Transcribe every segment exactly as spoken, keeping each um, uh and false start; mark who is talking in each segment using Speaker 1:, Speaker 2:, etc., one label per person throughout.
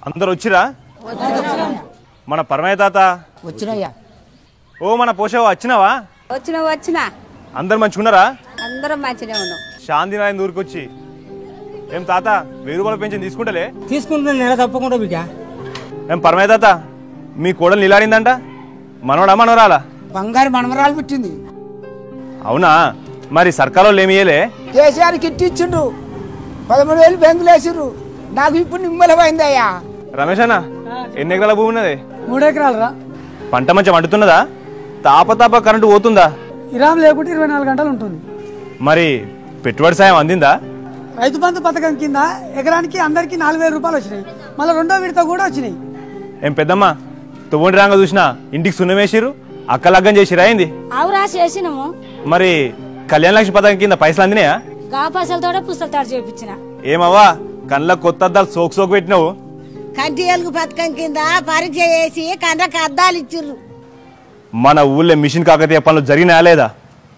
Speaker 1: అందరు వచ్చిరా? మన పరమయ్య తాత
Speaker 2: వచ్చినయ్యా.
Speaker 1: ఓ మన పోషవ వచ్చినావా?
Speaker 3: వచ్చిన వచ్చినా.
Speaker 1: అందరు మంచిగున్నారా?
Speaker 3: అందరం మంచిగా ఉన్నాం.
Speaker 1: శాంతి నాయన ఊరికొచ్చి ఏం తాత వెయ్యి రూపాయలు పెంచి తీసుకుంటలే?
Speaker 2: తీసుకుంటున్నా నెల తప్పకుండా బిడ్డ.
Speaker 1: ఏం పరమయ్య తాత మీ కోడలు నిలాడిందంట, మనవడా మనవరాలా?
Speaker 2: బంగారు మనమరాలు పెట్టింది.
Speaker 1: అవునా? మరి సర్కార్ వాళ్ళు ఏమియలే?
Speaker 2: కేసీఆర్ కిట్ ఇచ్చిండ్రు, పదమూడు వేలు బ్యాంకులు వేసిర్రు. నాకు ఇప్పుడు నిమ్మలమైందయ్యా.
Speaker 1: రమేష్ అన్న ఎన్ని ఎకరాల భూమి ఉన్నది?
Speaker 2: మూడు ఎకరాలు రా.
Speaker 1: పంట మంచిగా వండుతున్నదా? తాప తాప కరెంటు పోతుందా?
Speaker 2: ఇరామ్ లేకుంటే ఇరవై నాలుగు గంటలు ఉంటుంది.
Speaker 1: మరి పెట్టుబడి సాయం అందిందా?
Speaker 2: రైతు బంధు పథకం కింద ఎకరానికి అందరికి నాలుగు వేల రూపాయలు వచ్చినాయి. మళ్ళీ రెండో విడత కూడా వచ్చినాయి.
Speaker 1: ఏం పెద్దమ్మా తువ్వండి రాంగ చూసినా ఇంటికి సున్నమేసిరు, అక్క లగ్గం చేసిరా అయింది?
Speaker 4: అవురా చేసినాము.
Speaker 1: మరి కళ్యాణ లక్ష్మి పథకం కింద పైసలు అందినాయా?
Speaker 4: గా పైసలతో పుస్తకాలు చేయించిన.
Speaker 1: ఏమవ్వా కళ్ళ కొత్త అద్దాలు సోకు సోకు పెట్టినావు?
Speaker 5: కంటి ఎలుగు పథకం కింద పరీక్ష చేసి కళ్ళకి అద్దాలు ఇచ్చిర్రు.
Speaker 1: మన ఊళ్ళో మిషన్ కాకతీయ పనులు జరిగినా లేదా?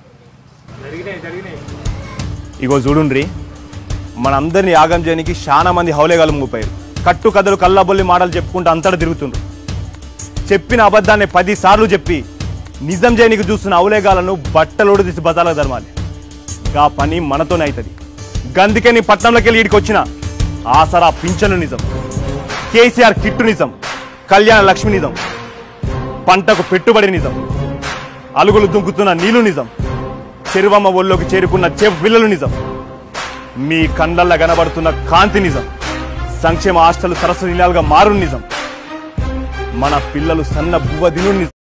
Speaker 1: ఇగో చూడుండ్రి, మనందరినీ యాగం చేయడానికి చాలా మంది హౌలేగాలు మూపారు. కట్టు కథలు కళ్ళబొల్లి మాటలు చెప్పుకుంటూ అంతటా తిరుగుతుండ్రు. చెప్పిన అబద్ధాన్ని పది సార్లు చెప్పి నిజం చేయనికి చూస్తున్న ఔలేగాలను బట్టలోడు తీసి బతాలకు ధర్మాలి. గా పని మనతోనే అవుతుంది. గందుకే నీ పట్నంలోకి వెళ్ళి ఈడికి వచ్చిన ఆసరా పింఛను నిజం, కేసీఆర్ కిట్టు నిజం, కళ్యాణ లక్ష్మి నిజం, పంటకు పెట్టుబడి నిజం, అలుగులు దుంకుతున్న నీళ్లు నిజం, చెరువమ్మ ఒళ్ళోకి చేరుకున్న చేప పిల్లలు నిజం, మీ కండల్ల కనబడుతున్న కాంతి నిజం, సంక్షేమ హాస్టల్ సరస్సు నిలాలుగా మారు నిజం, మన పిల్లలు సన్న బువ్వ దిను నిజం.